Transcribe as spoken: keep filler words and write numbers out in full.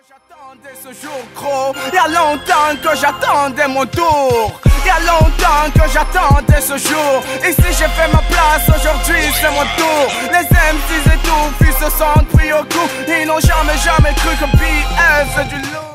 J'attendais ce jour gros, y'a longtemps que j'attendais mon tour. Y'a longtemps que j'attendais ce jour. Ici j'ai fait ma place, aujourd'hui c'est mon tour. Les M Cs étouffent, ils se sentent pris au cou. Ils n'ont jamais jamais cru que B F c'est du lourd.